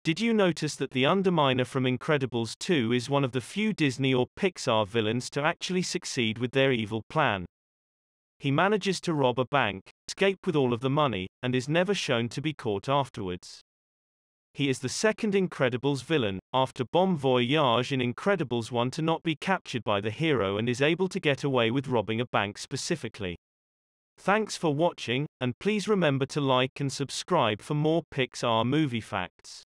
Did you notice that the Underminer from Incredibles 2 is one of the few Disney or Pixar villains to actually succeed with their evil plan? He manages to rob a bank, escape with all of the money, and is never shown to be caught afterwards. He is the second Incredibles villain, after Bon Voyage in Incredibles 1 to not be captured by the hero and is able to get away with robbing a bank specifically. Thanks for watching, and please remember to like and subscribe for more Pixar movie facts.